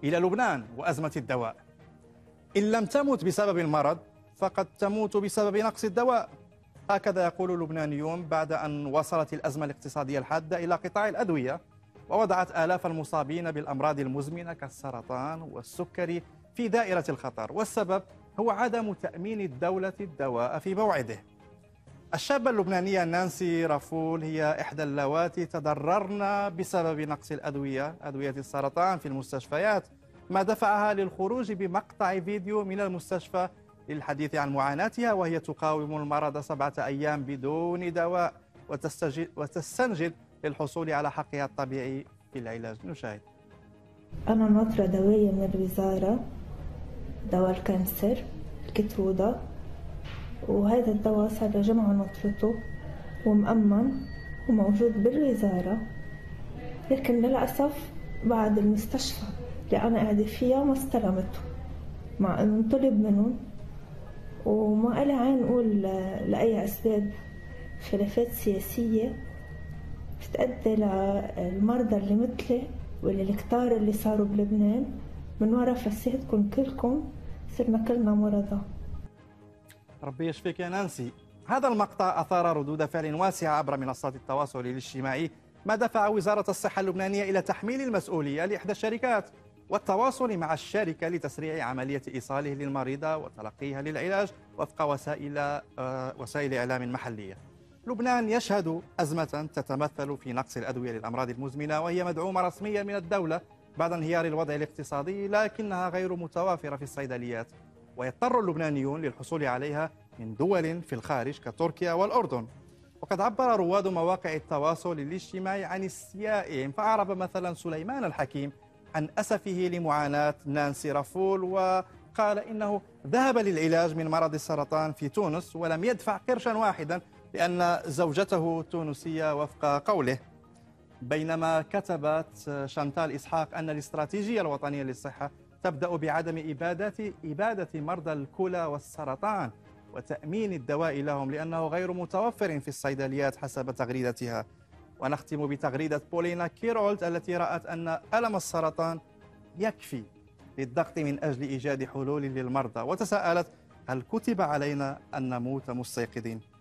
إلى لبنان وأزمة الدواء. إن لم تمت بسبب المرض فقد تموت بسبب نقص الدواء، هكذا يقول اللبنانيون بعد أن وصلت الأزمة الاقتصادية الحادة إلى قطاع الأدوية ووضعت آلاف المصابين بالأمراض المزمنة كالسرطان والسكري في دائرة الخطر، والسبب هو عدم تأمين الدولة الدواء في موعده. الشابة اللبنانية نانسي رافول هي إحدى اللواتي تضررن بسبب نقص أدوية السرطان في المستشفيات، ما دفعها للخروج بمقطع فيديو من المستشفى للحديث عن معاناتها وهي تقاوم المرض 7 أيام بدون دواء وتستنجد للحصول على حقها الطبيعي في العلاج. نشاهد. أنا ناطرة دواية من الوزارة، دواء الكانسر الكترودة، وهذا الدواء صار لجمع نطرته ومأمن وموجود بالوزارة، لكن للأسف بعد المستشفى اللي أنا قاعدة فيها ما استلمته، مع أنه انطلب منهم وما قال عين نقول لأي أسباب خلافات سياسية بتأدي للمرضى اللي مثلي والكتار اللي صاروا بلبنان من وراء فسادكم كلكم صرنا كلنا مرضى. ربي يشفيك يا نانسي. هذا المقطع أثار ردود فعل واسعة عبر منصات التواصل الاجتماعي، ما دفع وزارة الصحة اللبنانية إلى تحميل المسؤولية لإحدى الشركات والتواصل مع الشركة لتسريع عملية إيصاله للمريضة وتلقيها للعلاج وفق وسائل إعلام محلية. لبنان يشهد أزمة تتمثل في نقص الأدوية للأمراض المزمنة، وهي مدعومة رسميا من الدولة بعد انهيار الوضع الاقتصادي، لكنها غير متوافرة في الصيدليات، ويضطر اللبنانيون للحصول عليها من دول في الخارج كتركيا والأردن. وقد عبر رواد مواقع التواصل الاجتماعي عن استيائهم، فأعرب مثلا سليمان الحكيم عن أسفه لمعاناة نانسي رافول، وقال إنه ذهب للعلاج من مرض السرطان في تونس ولم يدفع قرشا واحدا لأن زوجته تونسية وفق قوله. بينما كتبت شانتال إسحاق أن الاستراتيجية الوطنية للصحة تبدأ بعدم إبادة مرضى الكلى والسرطان وتأمين الدواء لهم لأنه غير متوفر في الصيدليات حسب تغريدتها. ونختم بتغريدة بولينا كيرولت التي رأت أن ألم السرطان يكفي للضغط من أجل إيجاد حلول للمرضى، وتساءلت: هل كتب علينا أن نموت مستيقظين؟